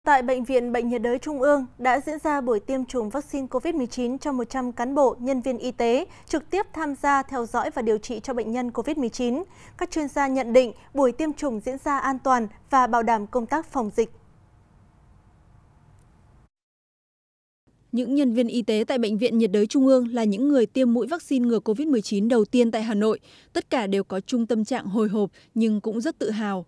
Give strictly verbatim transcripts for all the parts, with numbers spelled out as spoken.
Tại Bệnh viện Bệnh nhiệt đới Trung ương đã diễn ra buổi tiêm chủng vaccine Covid mười chín cho một trăm cán bộ, nhân viên y tế trực tiếp tham gia theo dõi và điều trị cho bệnh nhân Covid mười chín. Các chuyên gia nhận định buổi tiêm chủng diễn ra an toàn và bảo đảm công tác phòng dịch. Những nhân viên y tế tại Bệnh viện nhiệt đới Trung ương là những người tiêm mũi vaccine ngừa Covid mười chín đầu tiên tại Hà Nội. Tất cả đều có chung tâm trạng hồi hộp nhưng cũng rất tự hào.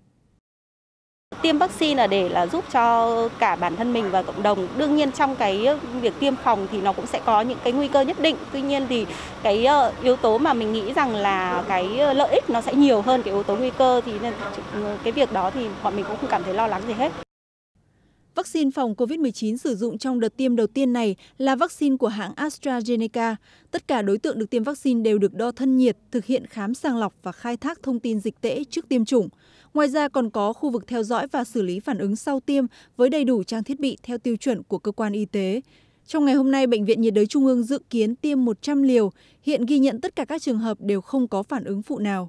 Tiêm vaccine là để là giúp cho cả bản thân mình và cộng đồng. Đương nhiên trong cái việc tiêm phòng thì nó cũng sẽ có những cái nguy cơ nhất định. Tuy nhiên thì cái yếu tố mà mình nghĩ rằng là cái lợi ích nó sẽ nhiều hơn cái yếu tố nguy cơ, thì nên cái việc đó thì bọn mình cũng không cảm thấy lo lắng gì hết. Vaccine phòng Covid mười chín sử dụng trong đợt tiêm đầu tiên này là vaccine của hãng AstraZeneca. Tất cả đối tượng được tiêm vaccine đều được đo thân nhiệt, thực hiện khám sàng lọc và khai thác thông tin dịch tễ trước tiêm chủng. Ngoài ra còn có khu vực theo dõi và xử lý phản ứng sau tiêm với đầy đủ trang thiết bị theo tiêu chuẩn của cơ quan y tế. Trong ngày hôm nay, Bệnh viện nhiệt đới Trung ương dự kiến tiêm một trăm liều. Hiện ghi nhận tất cả các trường hợp đều không có phản ứng phụ nào.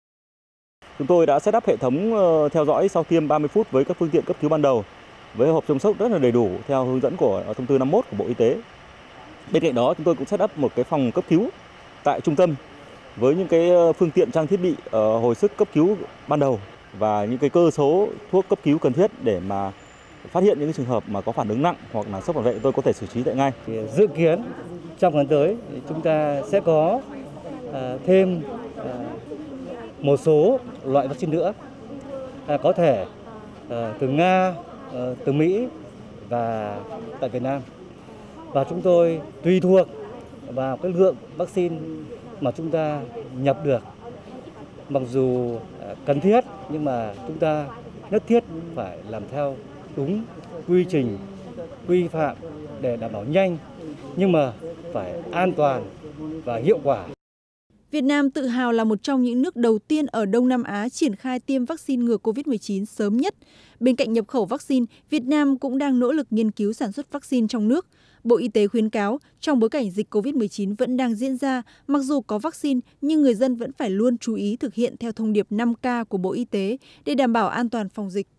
Chúng tôi đã set up hệ thống theo dõi sau tiêm ba mươi phút với các phương tiện cấp cứu ban đầu, với hộp chống sốc rất là đầy đủ theo hướng dẫn của thông tư năm mươi mốt của Bộ Y tế. Bên cạnh đó, chúng tôi cũng set up một cái phòng cấp cứu tại trung tâm với những cái phương tiện trang thiết bị uh, hồi sức cấp cứu ban đầu và những cái cơ số thuốc cấp cứu cần thiết để mà phát hiện những cái trường hợp mà có phản ứng nặng hoặc là sốc phản vệ, tôi có thể xử trí tại ngay. Dự kiến trong tháng tới chúng ta sẽ có uh, thêm uh, một số loại vaccine nữa, uh, có thể uh, từ Nga, uh, từ Mỹ và tại Việt Nam. Và chúng tôi tùy thuộc vào cái lượng vaccine mà chúng ta nhập được. Mặc dù cần thiết nhưng mà chúng ta nhất thiết phải làm theo đúng quy trình, quy phạm để đảm bảo nhanh nhưng mà phải an toàn và hiệu quả. Việt Nam tự hào là một trong những nước đầu tiên ở Đông Nam Á triển khai tiêm vaccine ngừa Covid mười chín sớm nhất. Bên cạnh nhập khẩu vaccine, Việt Nam cũng đang nỗ lực nghiên cứu sản xuất vaccine trong nước. Bộ Y tế khuyến cáo, trong bối cảnh dịch Covid mười chín vẫn đang diễn ra, mặc dù có vaccine, nhưng người dân vẫn phải luôn chú ý thực hiện theo thông điệp năm K của Bộ Y tế để đảm bảo an toàn phòng dịch.